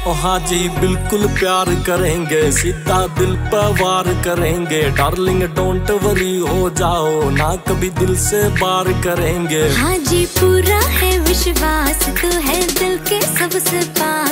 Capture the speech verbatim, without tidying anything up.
ओ हाँ जी बिल्कुल प्यार करेंगे, सीधा दिल पर वार करेंगे। डार्लिंग डोंट वरी हो जाओ ना, कभी दिल से बार करेंगे। हाँ जी पूरा है विश्वास, तू है दिल के सबसे पास।